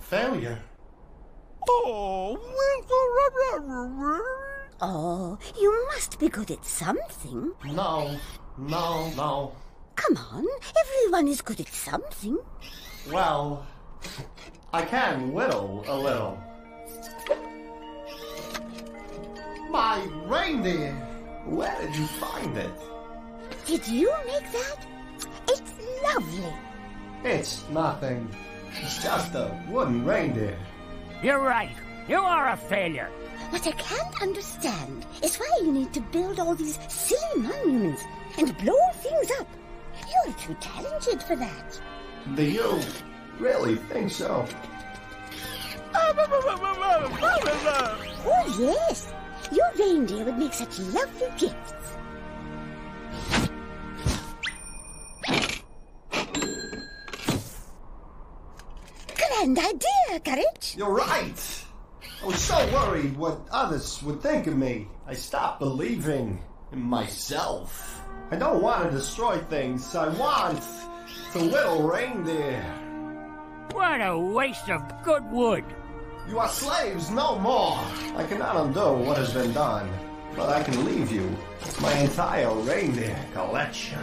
failure. Oh, you must be good at something. No. Come on, everyone is good at something. Well, I can whittle a little. My reindeer! Where did you find it? Did you make that? It's lovely. It's nothing. It's just a wooden reindeer. You're right. You are a failure. What I can't understand is why you need to build all these silly monuments and blow things up. You're too talented for that. Do you really think so? Oh, yes. Your reindeer would make such lovely gifts. Grand idea, Courage. You're right. I was so worried what others would think of me. I stopped believing in myself. I don't want to destroy things. I want to whittle reindeer. What a waste of good wood. You are slaves no more. I cannot undo what has been done, but I can leave you my entire reindeer collection.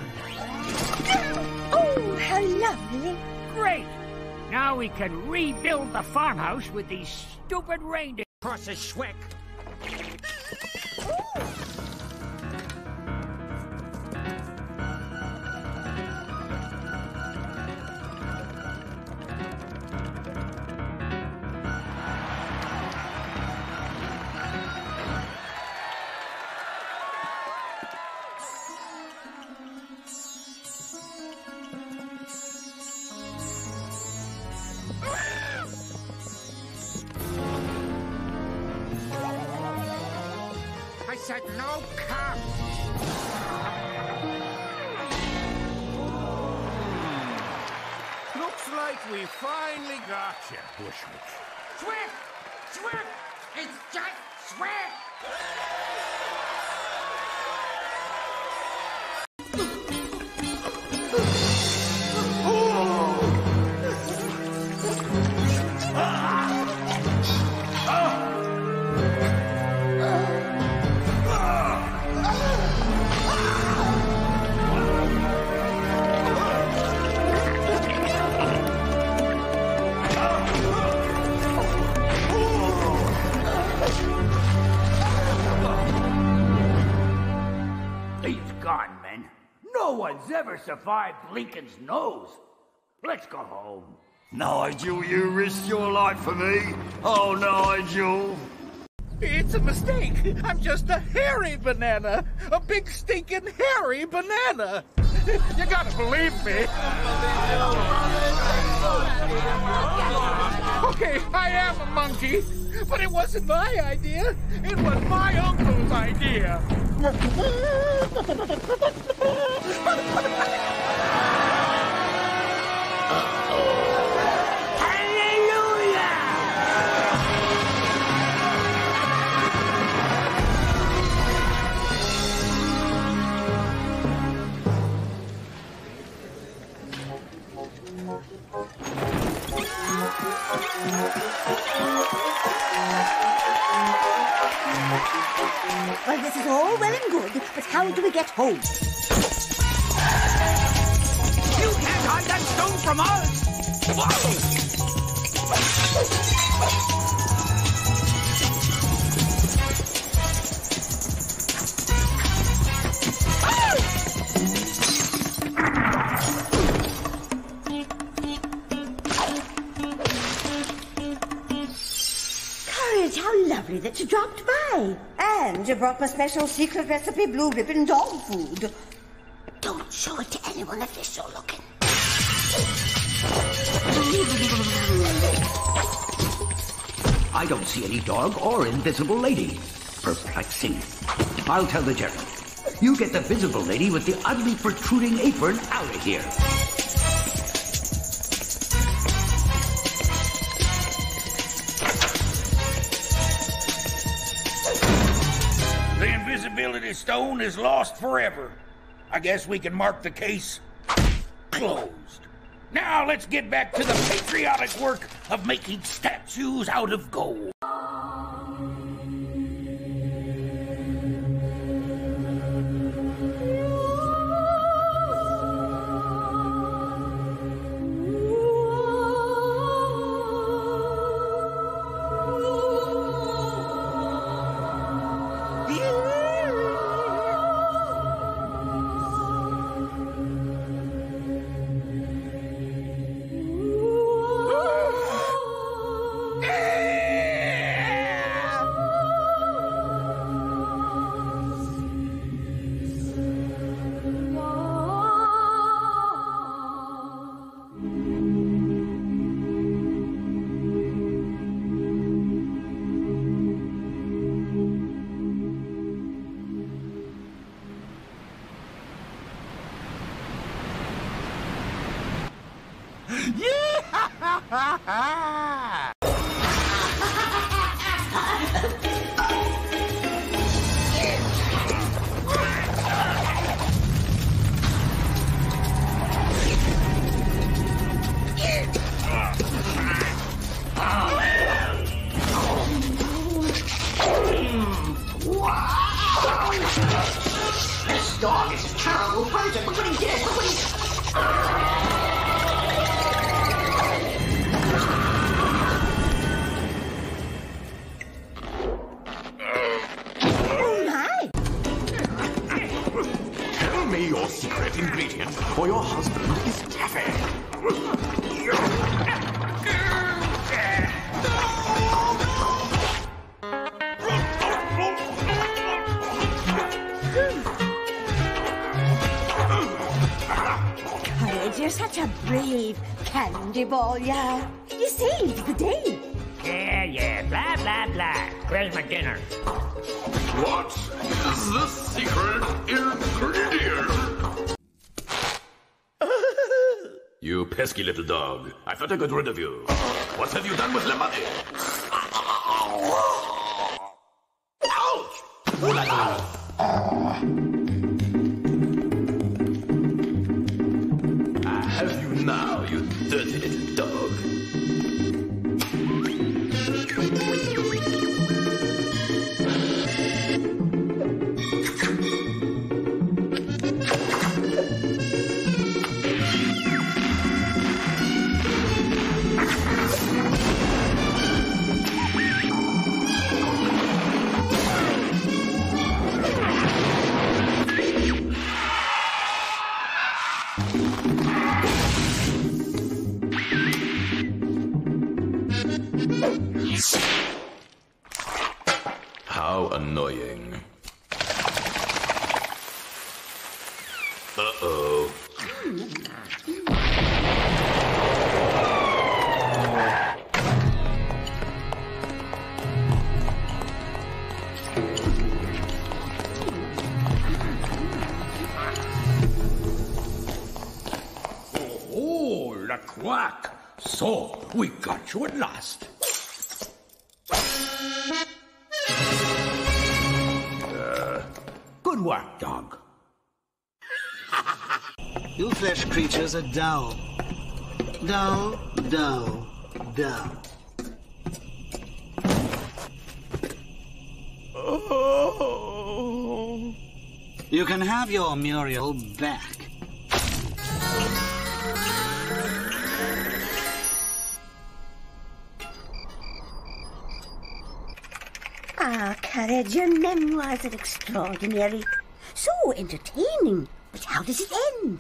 Oh, how lovely. Great. Now we can rebuild the farmhouse with these stupid reindeer. Across the Schweck. I said no come. looks like we finally got you, Bushwick. Swift! Swift! It's just Swift! No one's ever survived Lincoln's nose. Let's go home. Nigel, you risked your life for me. Oh, Nigel. It's a mistake. I'm just a hairy banana. A big stinking hairy banana. You gotta believe me. Okay, I am a monkey, but it wasn't my idea. It was my uncle's idea. Well, this is all well and good, but how do we get home? You can't hide that stone from us! Courage, how lovely that you dropped by. And you brought my special secret recipe blue ribbon dog food. Don't show it to anyone if they're so looking. I don't see any dog or invisible lady. Perplexing. I'll tell the general. You get the visible lady with the ugly protruding apron out of here. The invisibility stone is lost forever. I guess we can mark the case closed. Now let's get back to the patriotic work of making statues out of gold. This dog is a terrible person. Look what he did. Look what he... Tell me your secret ingredient, or your husband is taffy. Courage, you're such a brave candy ball, yeah. You saved the day. Yeah, blah, blah, blah. Where's my dinner? What is the secret ingredient? You pesky little dog. I thought I got rid of you. What have you done with the money? Ouch! Ooh la la! I have you now, you dirty little dog. How annoying. Uh-oh. Oh, la quack. So, we got you at last. Good work, dog. You flesh creatures are dull. Dull, dull, dull. Oh. You can have your Muriel back. Ah, Courage, your memoirs are extraordinary. So entertaining. But how does it end?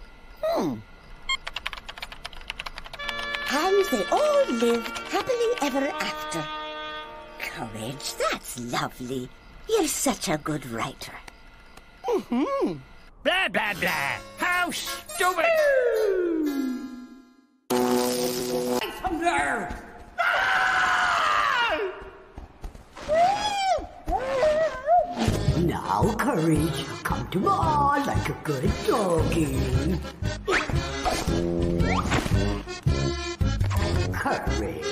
And they all lived happily ever after. Courage, that's lovely. You're such a good writer. Blah, blah, blah. How stupid! Now, Courage, come to Ma like a good doggy. Courage.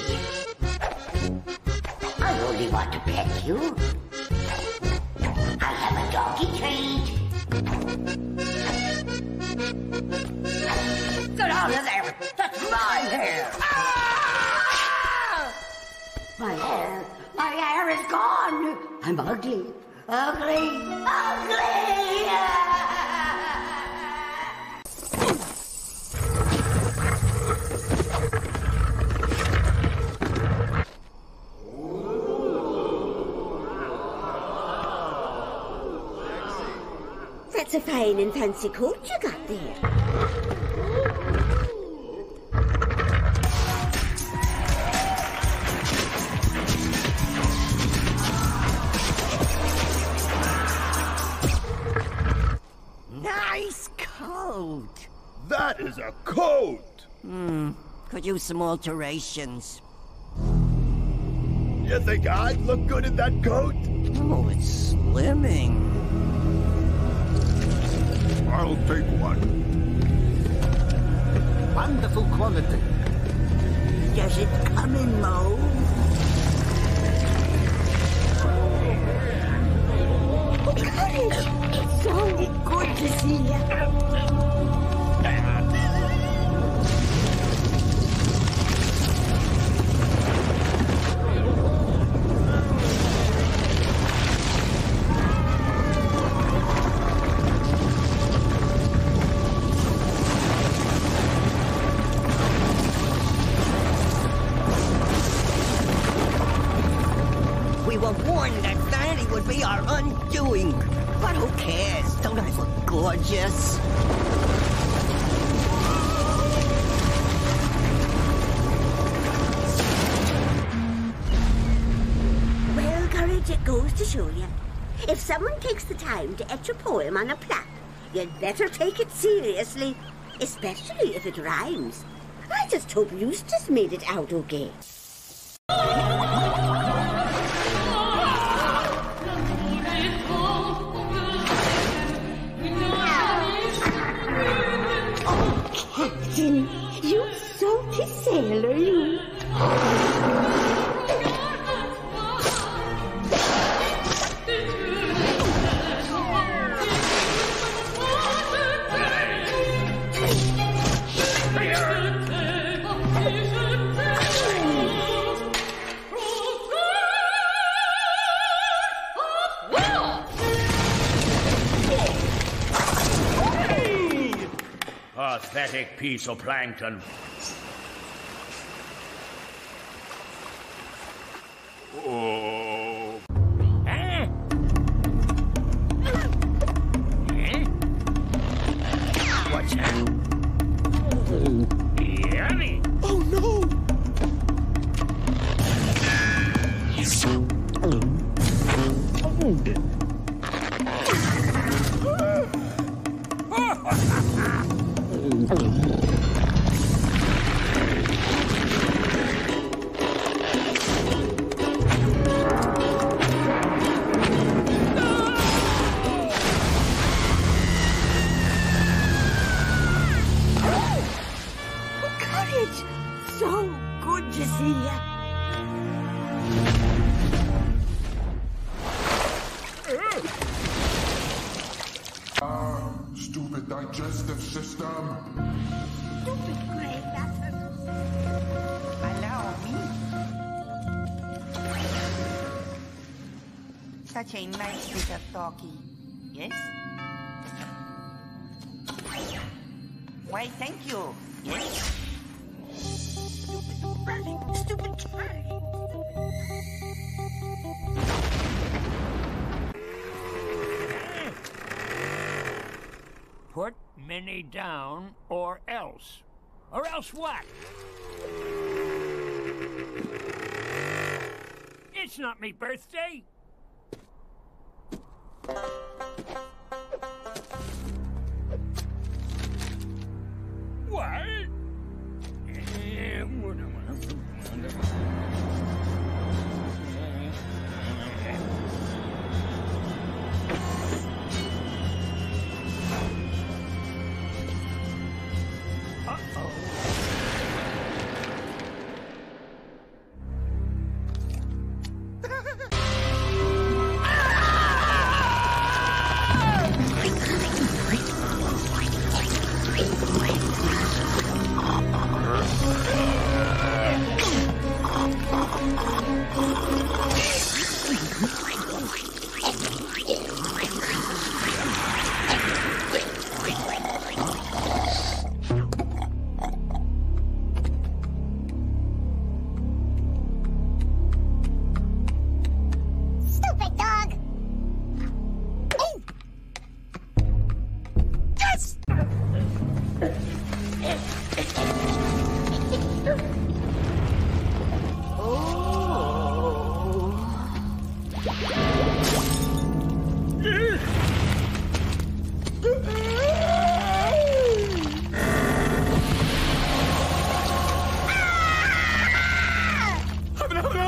I only want to pet you. I have a doggy treat. Good out of there! That's my hair! Ah! My hair is gone! I'm ugly, ugly, ugly! That's a fine and fancy coat you got there. Nice coat. That is a coat! Could use some alterations. You think I'd look good in that coat? Oh, it's slimming. I'll take one. Wonderful quality. Does it come in mauve? Oh, Courage! It's so good to see you. We were warned that vanity would be our undoing. But who cares? Don't I look gorgeous? Well, Courage, it goes to show you. If someone takes the time to etch a poem on a plaque, you'd better take it seriously, especially if it rhymes. I just hope Eustace made it out okay. Captain, you salty sailor, you. Pathetic piece of plankton. Oh. Huh? Huh? What's that? Yummy. Oh no! Courage! So good to see you. Stupid digestive system. Stupid grey bastard. Allow me. Such a nice bit of talkie. Yes? Why, thank you. Yes? Stupid Charlie. Put Minnie down or else. Or else what? It's not me birthday. What?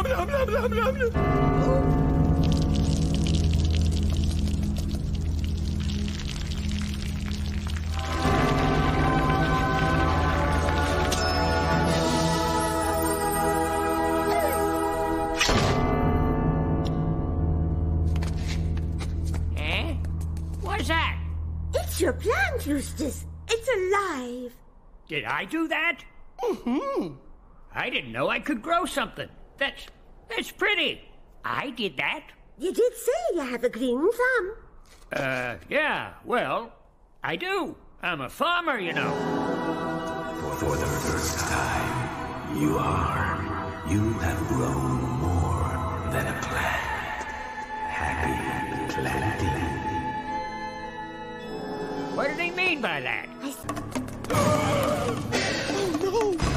Eh? What's that? It's your plant, Eustace. It's alive. Did I do that? Mm-hmm. I didn't know I could grow something. That's pretty. I did that. You did say you have a green thumb. Yeah, well, I do. I'm a farmer, you know. For the first time, you have grown more than a plant. Happy planting. What did he mean by that? Oh, no.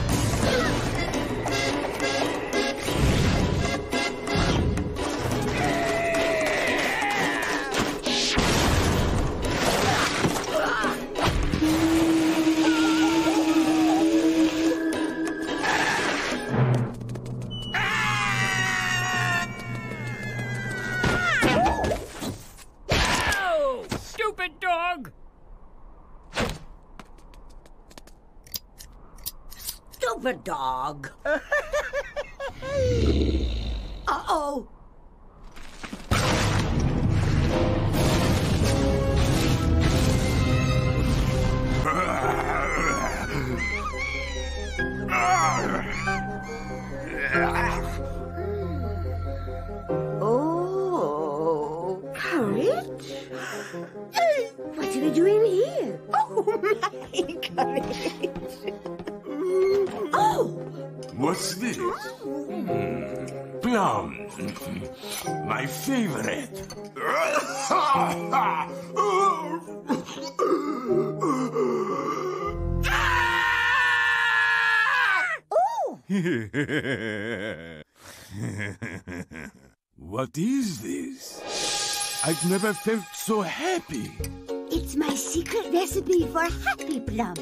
Stupid dog! Stupid dog. Uh-oh. Oh, courage? Hey, what are you doing here? Oh, my courage. Oh! What's this? Plums. My favorite. What is this? I've never felt so happy. It's my secret recipe for happy plums.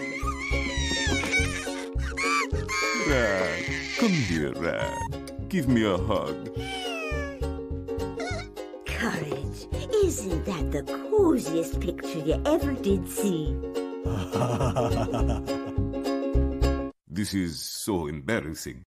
Come here, give me a hug. Courage, isn't that the coziest picture you ever did see? This is so embarrassing.